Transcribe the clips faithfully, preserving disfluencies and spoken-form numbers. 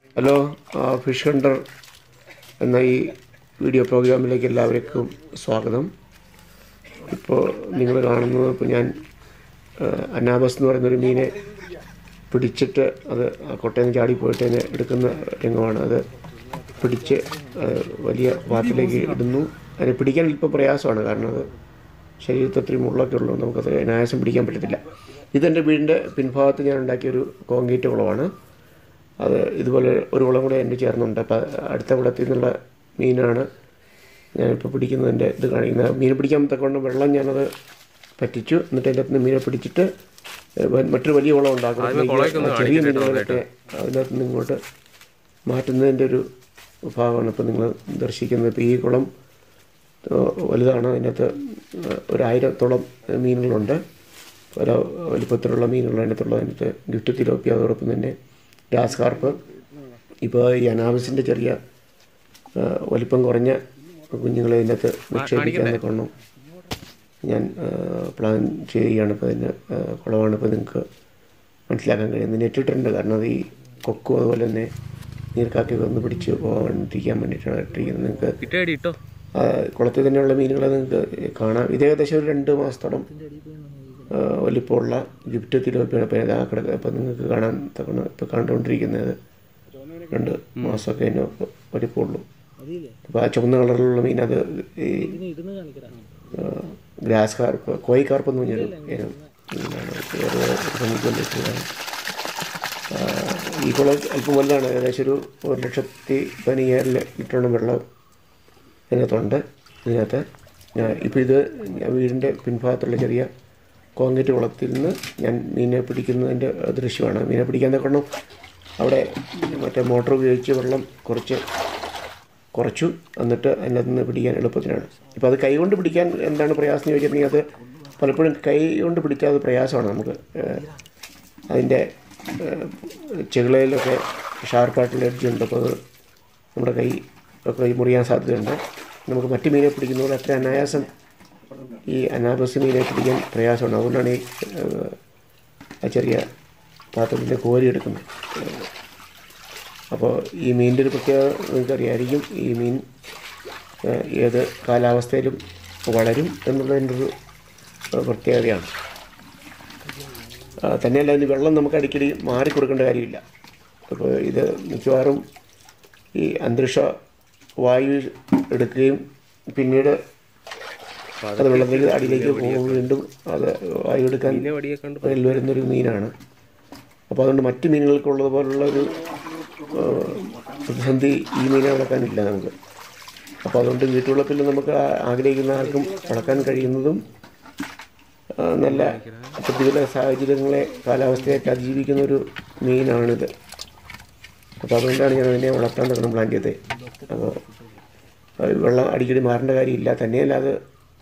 Hello, fish Hunter എന്ന ഈ video പ്രോഗ്രാമിലേക്ക് എല്ലാവർക്കും സ്വാഗതം. ഇപ്പോൾ നിങ്ങൾ കാണുന്നത് ഇപ്പോൾ ഞാൻ അനാബസ് എന്ന് പറയുന്നൊരു മീനെ പിടിച്ചിട്ട് അത് കൊട്ടയിൽ നിന്ന് ചാടിപ്പോയിട്ട് അതിനെ എടുക്കുന്ന രംഗമാണ്. അത് പിടിച്ച് വലിയ പാത്രത്തിലേക്ക് ഇടുന്നു. അതിനെ പിടിക്കാൻ അല്പം പ്രയാസമാണ്, കാരണം അത് ശരീരത്തിൽ ഒത്തിരി മുള്ളൊക്കെ ഉള്ളൂ, നമുക്കത് അനായാസം പിടിക്കാൻ പറ്റത്തില്ല. ഇതെൻ്റെ വീടിൻ്റെ പിൻഭാഗത്ത് ഞാൻ ഉണ്ടാക്കിയൊരു കോൺക്രീറ്റ് കുളമാണ്. അത് ഇതുപോലെ ഒരു കുളം കൂടെ എൻ്റെ ചേർന്നുണ്ട്. അപ്പം അടുത്ത കുളത്തിൽ നിന്നുള്ള മീനാണ് ഞാനിപ്പോൾ പിടിക്കുന്നതിൻ്റെ ഇത് കാണിക്കുന്നത്. മീനെ പിടിക്കാൻ തക്കൊണ്ട് വെള്ളം ഞാനത് പറ്റിച്ചു. എന്നിട്ട് അതിൻ്റെ അകത്ത് നിന്ന് മീനെ പിടിച്ചിട്ട് മറ്റൊരു വലിയ കുളം ഉണ്ടാക്കും. ചെറിയ മീനുകളൊക്കെ അതിനകത്ത് നിന്ന് ഇങ്ങോട്ട് മാറ്റുന്നതിൻ്റെ ഒരു ഭാഗമാണ് ഇപ്പോൾ നിങ്ങൾ ദർശിക്കുന്നത്. ഇപ്പോൾ ഈ കുളം വലുതാണ്. അതിനകത്ത് ഒരായിരത്തോളം മീനുകളുണ്ട്. പല വലിപ്പത്തിലുള്ള മീനുകൾ അതിനകത്തുള്ള. അതിനകത്ത് ഗിഫ്റ്റ് തിലോപ്പിയ, അതോടൊപ്പം തന്നെ ഗ്രാസ് കാർപ്പ്. ഇപ്പോൾ ഈ അനാബസിൻ്റെ ചെറിയ വലിപ്പം കുറഞ്ഞ കുഞ്ഞുങ്ങളെ ഇതിനകത്ത് നിക്ഷേപിക്കാനൊക്കെ കൊണ്ടു ഞാൻ പ്ലാൻ ചെയ്യുകയാണ്. ഇപ്പോൾ അതിന് കുളമാണ് ഇപ്പോൾ നിങ്ങൾക്ക് മനസ്സിലാക്കാൻ കഴിയുന്നത്. നെറ്റിട്ടുണ്ട്, കാരണം അത് ഈ കൊക്കും അതുപോലെ തന്നെ നീർക്കാക്കൊക്കെ ഒന്ന് പിടിച്ച് പോകാണ്ടിരിക്കാൻ വേണ്ടിയിട്ടാണ് ഇട്ടിരിക്കുന്നത്. നിങ്ങൾക്ക് കുളത്തിൽ തന്നെയുള്ള മീനുകളെ നിങ്ങൾക്ക് കാണാം. ഇത് ഏകദേശം ഒരു രണ്ട് മാസത്തോളം വലിപ്പമുള്ള ഗിഫ്റ്റ് തിലോപ്പിയാണ് ഇപ്പോൾ ഇതാ കിടക്കുക. ഇപ്പോൾ നിങ്ങൾക്ക് കാണാൻ തക്കണം. ഇപ്പോൾ കണ്ടുകൊണ്ടിരിക്കുന്നത് രണ്ട് മാസമൊക്കെ അതിന് വലിപ്പമുള്ളൂ. അപ്പോൾ ആ ചുവന്ന കളറിലുള്ള മീൻ അത് ഈ ഗ്രാസ് കാർപ്പ്, കോയി കാർപ്പ് എന്ന് പറഞ്ഞൊരു ഇനം മീനാണ്. ശ്രമിക്കൊണ്ടിരിക്കുകയാണ്. ഈ കുളം അല്പം വലുതാണ്. ഏകദേശം ഒരു ഒരു ലക്ഷത്തി പതിനയ്യായിരം ലിറ്ററോളം വെള്ളം ഇതിനകത്തുണ്ട്. ഇതിനകത്ത് ഇപ്പോൾ ഇത് വീടിൻ്റെ പിൻഭാഗത്തുള്ള ചെറിയ കോൺക്രീറ്റ് കുളത്തിൽ നിന്ന് ഞാൻ മീനെ പിടിക്കുന്നതിൻ്റെ ദൃശ്യമാണ്. മീനെ പിടിക്കാൻ തക്കണം അവിടെ മറ്റേ മോട്ടോർ ഉപയോഗിച്ച് വെള്ളം കുറച്ച് കുറച്ചു, എന്നിട്ട് അതിനകത്ത് നിന്ന് പിടിക്കാൻ എളുപ്പത്തിനാണ്. ഇപ്പോൾ അത് കൈ കൊണ്ട് പിടിക്കാൻ എന്താണ് പ്രയാസം എന്ന് ചോദിച്ചിട്ടുണ്ടെങ്കിൽ അത് പലപ്പോഴും കൈ കൊണ്ട് പിടിച്ചാൽ അത് പ്രയാസമാണ്. നമുക്ക് അതിൻ്റെ ചെകിളയിലൊക്കെ ഷാർപ്പായിട്ടുള്ള എഡ്ജുണ്ട്. അപ്പോൾ അത് നമ്മുടെ കൈ ഒക്കെ മുറിയാൻ സാധ്യതയുണ്ട്. നമുക്ക് മറ്റ് മീനെ പിടിക്കുന്നതുകൊണ്ട് അത്ര അനായാസം ഈ അനാബസ് മീനെ പിടിക്കാൻ പ്രയാസമാണ്. അതുകൊണ്ടാണ് ഈ ആ ചെറിയ പാത്രത്തിൻ്റെ കോരി എടുക്കുന്നത്. അപ്പോൾ ഈ മീനിൻ്റെ ഒരു പ്രത്യേകത നിങ്ങൾക്കറിയായിരിക്കും. ഈ മീൻ ഏത് കാലാവസ്ഥയിലും വളരും എന്നുള്ളതിൻ്റെ ഒരു പ്രത്യേകതയാണ്. തന്നെയല്ല, ഇതിന് വെള്ളം നമുക്ക് അടിക്കടി മാറിക്കൊടുക്കേണ്ട കാര്യമില്ല. അപ്പോൾ ഇത് മിക്കവാറും ഈ അന്തരീക്ഷ വായു എടുക്കുകയും പിന്നീട് അത് വെള്ളത്തിൽ അടിയിലേക്ക് പോകും. വീണ്ടും അത് വായു എടുക്കാൻ അതിൽ വരുന്നൊരു മീനാണ്. അപ്പോൾ അതുകൊണ്ട് മറ്റ് മീനുകൾക്കുള്ളത് പോലുള്ള ഒരു പ്രതിസന്ധി ഈ മീനെ വളർത്താനില്ല നമുക്ക്. അപ്പോൾ അതുകൊണ്ട് വീട്ടുവളപ്പിൽ നമുക്ക് ആഗ്രഹിക്കുന്ന ആർക്കും വളർത്താൻ കഴിയുന്നതും നല്ല പ്രതികൂല സാഹചര്യങ്ങളെ കാലാവസ്ഥയൊക്കെ അതിജീവിക്കുന്ന ഒരു മീനാണിത്. അപ്പോൾ അതുകൊണ്ടാണ് ഞാൻ അതിനെ വളർത്താൻ തുടങ്ങണം പ്ലാൻ ചെയ്തത്. അപ്പോൾ വെള്ളം അടിക്കടി മാറേണ്ട കാര്യമില്ല. തന്നെയല്ല, അത്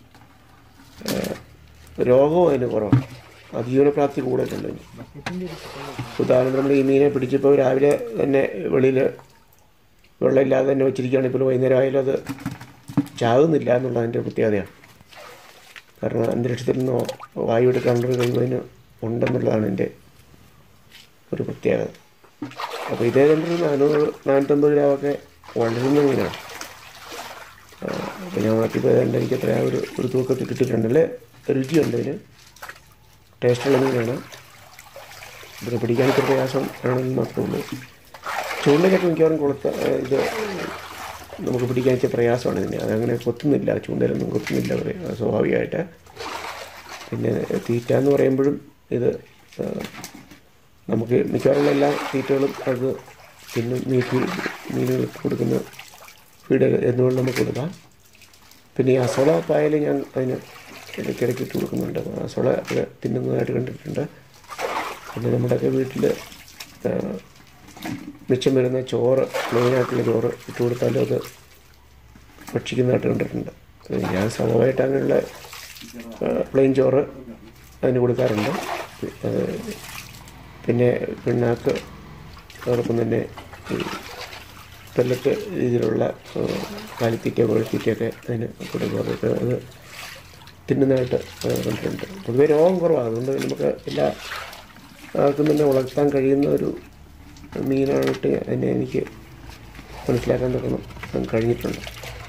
രോഗവും അതിന് കുറവാണ്. അതിജീവനപ്രാപ്തി കൂടുതലുണ്ട്. ഉദാഹരണം, നമ്മൾ ഈ മീനെ പിടിച്ചപ്പോൾ രാവിലെ തന്നെ വെളിയിൽ വെള്ളമില്ലാതെ തന്നെ വെച്ചിരിക്കുകയാണ്. ഇപ്പോൾ വൈകുന്നേരം ആയാലും അത് ചാകുന്നില്ല എന്നുള്ളതിൻ്റെ പ്രത്യേകതയാണ്. കാരണം അന്തരീക്ഷത്തിൽ നിന്ന് വായു എടുക്കാനുള്ള കഴിവതിന് ഉണ്ടെന്നുള്ളതാണ് എൻ്റെ ഒരു പ്രത്യേകത. അപ്പോൾ ഇതേ കണ്ടൊരു നാനൂറ് നാനൂറ്റമ്പത് ഗ്രാമൊക്കെ വളരുന്ന മീനാണ്. അപ്പോൾ ഞാൻ വളർത്തിപ്പോൾ ഏതാണ്ട് എനിക്ക് എത്ര ഒരു ഒരു തൂക്കത്തിൽ കിട്ടിയിട്ടുണ്ടല്ലേ. രുചിയുണ്ട്, ഇതിന് ടേസ്റ്റുള്ള മീനാണ്. ഇതിനെ പിടിക്കാൻ ഇത്ര പ്രയാസം ആണെന്ന് മാത്രമേ ഉള്ളൂ. ചൂണ്ടയിലൊക്കെ മിക്കവാറും കൊളുത്ത ഇത് നമുക്ക് പിടിക്കാൻ വെച്ച പ്രയാസമാണ് ഇതിനെ. അതങ്ങനെ കൊത്തുന്നില്ല, ചൂണ്ടയിലൊന്നും കൊത്തുന്നില്ല സ്വാഭാവികമായിട്ട്. പിന്നെ തീറ്റ എന്ന് പറയുമ്പോഴും ഇത് നമുക്ക് മിക്കവാറുള്ള എല്ലാ തീറ്റകളും അത് പിന്നെ മീറ്റ് മീനുകൾക്ക് കൊടുക്കുന്ന ഫീഡ് എന്നുകൊണ്ട് നമുക്ക് കൊടുക്കാം. പിന്നെ ഈ അസോള പായൽ ഞാൻ അതിന് ഇടയ്ക്കിടയ്ക്ക് ഇട്ട് കൊടുക്കുന്നുണ്ട്. അസോള അത് തിന്നുന്നതായിട്ട് കണ്ടിട്ടുണ്ട്. പിന്നെ നമ്മുടെയൊക്കെ വീട്ടിൽ മിച്ചം വരുന്ന ചോറ്, മെയിനായിട്ടുള്ള ചോറ് ഇട്ട് കൊടുത്താലും അത് ഭക്ഷിക്കുന്നതായിട്ട് കണ്ടിട്ടുണ്ട്. ഞാൻ സമമായിട്ട് അങ്ങനെയുള്ള പ്ലെയിൻ ചോറ് അതിന് കൊടുക്കാറുണ്ട്. പിന്നെ പിണ്ണാക്ക്, അതോടൊപ്പം തന്നെ ഈ പെല്ലറ്റ് രീതിയിലുള്ള കാലിത്തീറ്റ, കോഴിത്തീറ്റയൊക്കെ അതിന് കൊടുക്കും. അതൊക്കെ അത് തിന്നുന്നതായിട്ട് കണ്ടിട്ടുണ്ട്. പൊതുവെ രോഗം കുറവാണ്. അതുകൊണ്ട് നമുക്ക് എല്ലാ ആർക്കും തന്നെ വളർത്താൻ കഴിയുന്ന ഒരു മീനായിട്ട് തന്നെ എനിക്ക് മനസ്സിലാക്കാൻ തക്കണം കഴിഞ്ഞിട്ടുണ്ട്.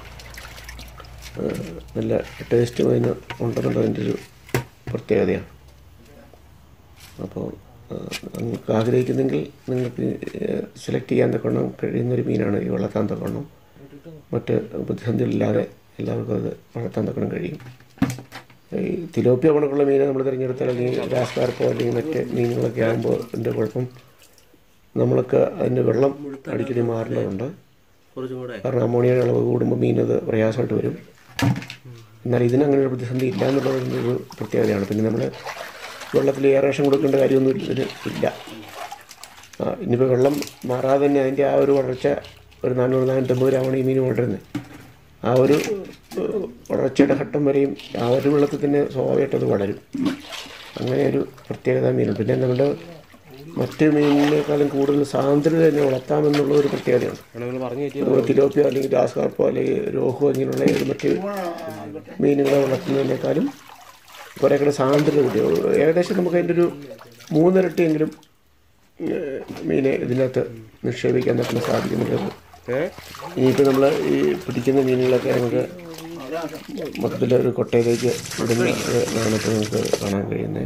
നല്ല ടേസ്റ്റും അതിന് ഉണ്ടെന്നുള്ളത് അതിൻ്റെ ഒരു പ്രത്യേകതയാണ്. അപ്പോൾ നിങ്ങൾക്ക് ആഗ്രഹിക്കുന്നെങ്കിൽ നിങ്ങൾക്ക് സെലക്ട് ചെയ്യാൻ തക്കണം കഴിയുന്നൊരു മീനാണ് ഈ വളർത്താൻ തക്കണം. മറ്റ് പ്രതിസന്ധികളില്ലാതെ എല്ലാവർക്കും അത് വളർത്താൻ തക്കണം കഴിയും. ഈ തിലോപ്പിയ കണക്കുള്ള മീനെ നമ്മൾ തിരഞ്ഞെടുത്താൽ അല്ലെങ്കിൽ ഗ്രാസ് കാർപ്പോ അല്ലെങ്കിൽ മറ്റ് മീനുകളൊക്കെ ആകുമ്പോൾ അതിൻ്റെ കുഴപ്പം നമ്മളൊക്കെ അതിൻ്റെ വെള്ളം അടിക്കടി മാറേണ്ടതുണ്ട്. കാരണം അമോണിയയുടെ അളവ് കൂടുമ്പോൾ മീനത് പ്രയാസമായിട്ട് വരും. എന്നാൽ ഇതിനങ്ങനെ ഒരു പ്രതിസന്ധി ഇല്ല എന്നുള്ളതിൻ്റെ ഒരു പ്രത്യേകതയാണ്. പിന്നെ നമ്മൾ വെള്ളത്തിൽ എയറേഷൻ കൊടുക്കേണ്ട കാര്യമൊന്നും ഇതിന് ഇല്ല. ഇനിയിപ്പോൾ വെള്ളം മാറാതെ തന്നെ അതിൻ്റെ ആ ഒരു വളർച്ച ഒരു നാനൂറ് നാനൂറ്റമ്പത് ഗ്രാമാണ് ഈ മീൻ വളരുന്നത്. ആ ഒരു വളർച്ചയുടെ ഘട്ടം വരെയും ആ ഒരു വെള്ളത്തിൽ തന്നെ സ്വാഭാവികമായിട്ടത് വളരും. അങ്ങനെ ഒരു പ്രത്യേകത മീനുണ്ട്. പിന്നെ നമ്മുടെ മറ്റ് മീനിനേക്കാളും കൂടുതൽ സാന്ദ്രത തന്നെ വളർത്താമെന്നുള്ള ഒരു പ്രത്യേകതയാണ്. തിലോപ്പിയോ അല്ലെങ്കിൽ ഗ്രാസ് കാർപ്പോ അല്ലെങ്കിൽ രോഹു അങ്ങനെയുള്ള മറ്റ് മീനുകളെ വളർത്തുന്നതിനേക്കാളും കുറേ കൂടെ സാന്ദ്രത കൂടി ഏകദേശം നമുക്ക് അതിൻ്റെ ഒരു മൂന്നിരട്ടിയെങ്കിലും മീനെ ഇതിനകത്ത് നിക്ഷേപിക്കാൻ തന്നെ സാധിക്കുന്നുണ്ട്. ഇനിയിപ്പോൾ നമ്മൾ ഈ പിടിക്കുന്ന മീനുകളൊക്കെ നമുക്ക് മൊത്തത്തിലൊരു കൊട്ടയിലേക്ക് ഇടുന്നതാണ് ഇപ്പോൾ നമുക്ക് കാണാൻ കഴിയുന്നത്.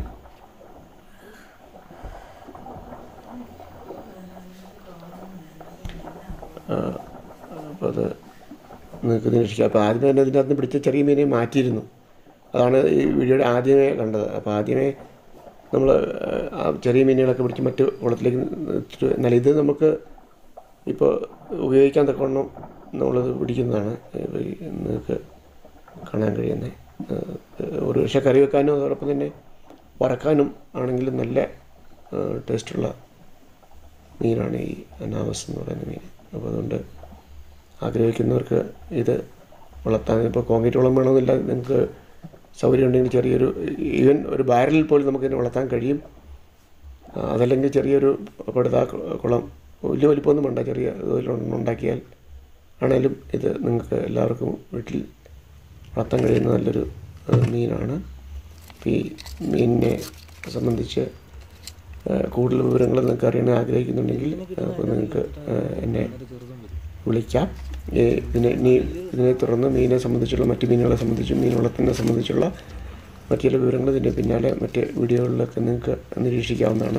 അപ്പോൾ അത് നിങ്ങൾക്ക് നിരീക്ഷിക്കാം. അപ്പോൾ ആദ്യമേ തന്നെ ഇതിൻ്റെ അകത്ത് പിടിച്ച ചെറിയ മീനെ മാറ്റിയിരുന്നു. അതാണ് ഈ വീഡിയോയുടെ ആദ്യമേ കണ്ടത്. അപ്പോൾ ആദ്യമേ നമ്മൾ ആ ചെറിയ മീനുകളൊക്കെ പിടിച്ച് മറ്റ് കുളത്തിലേക്ക് എന്നാൽ ഇത് നമുക്ക് ഇപ്പോൾ ഉപയോഗിക്കാൻ തക്കവണ്ണം നമ്മളത് പിടിക്കുന്നതാണ് നിങ്ങൾക്ക് കാണാൻ കഴിയുന്നത്. ഒരു പക്ഷേ കറി വെക്കാനും അതോടൊപ്പം തന്നെ വറക്കാനും ആണെങ്കിലും നല്ല ടേസ്റ്റുള്ള മീനാണ് ഈ അനാവസ് എന്ന് പറയുന്ന മീൻ. അപ്പോൾ അതുകൊണ്ട് ആഗ്രഹിക്കുന്നവർക്ക് ഇത് വളർത്താൻ ഇപ്പോൾ കോൺക്രീറ്റ് വളം വേണമെന്നില്ല. നിങ്ങൾക്ക് സൗകര്യം ഉണ്ടെങ്കിൽ ചെറിയൊരു ഈവൻ ഒരു ബാരലിൽ പോലും നമുക്കിതിനെ വളർത്താൻ കഴിയും. അതല്ലെങ്കിൽ ചെറിയൊരു പടുതാ കുളം വലിയ വലിപ്പമൊന്നും വേണ്ട, ചെറിയ ഉണ്ടാക്കിയാൽ ആണേലും ഇത് നിങ്ങൾക്ക് എല്ലാവർക്കും വീട്ടിൽ വളർത്താൻ കഴിയുന്ന നല്ലൊരു മീനാണ്. ഈ മീനിനെ സംബന്ധിച്ച് കൂടുതൽ വിവരങ്ങൾ നിങ്ങൾക്ക് അറിയാൻ ആഗ്രഹിക്കുന്നുണ്ടെങ്കിൽ അപ്പോൾ നിങ്ങൾക്ക് എന്നെ വിളിക്കാം. ഇതിനെ ഇനി ഇതിനെ തുടർന്ന് മീനെ സംബന്ധിച്ചുള്ള മറ്റ് മീനുകളെ സംബന്ധിച്ചും മീൻ വളർത്തുന്നതിനെ സംബന്ധിച്ചുള്ള മറ്റു ചില വിവരങ്ങൾ ഇതിൻ്റെ പിന്നാലെ മറ്റ് വീഡിയോകളിലൊക്കെ നിങ്ങൾക്ക് നിരീക്ഷിക്കാവുന്നതാണ്.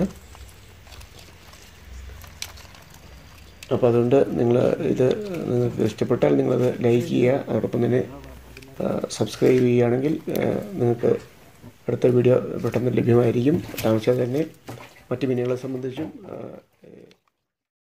അപ്പോൾ അതുകൊണ്ട് നിങ്ങൾ ഇത് നിങ്ങൾക്ക് ഇഷ്ടപ്പെട്ടാൽ നിങ്ങളത് ലൈക്ക് ചെയ്യുക. അതോടൊപ്പം തന്നെ സബ്സ്ക്രൈബ് ചെയ്യുകയാണെങ്കിൽ നിങ്ങൾക്ക് അടുത്ത വീഡിയോ പെട്ടെന്ന് ലഭ്യമായിരിക്കും. താമസിയാതെ തന്നെ മറ്റ് മീനുകളെ സംബന്ധിച്ചും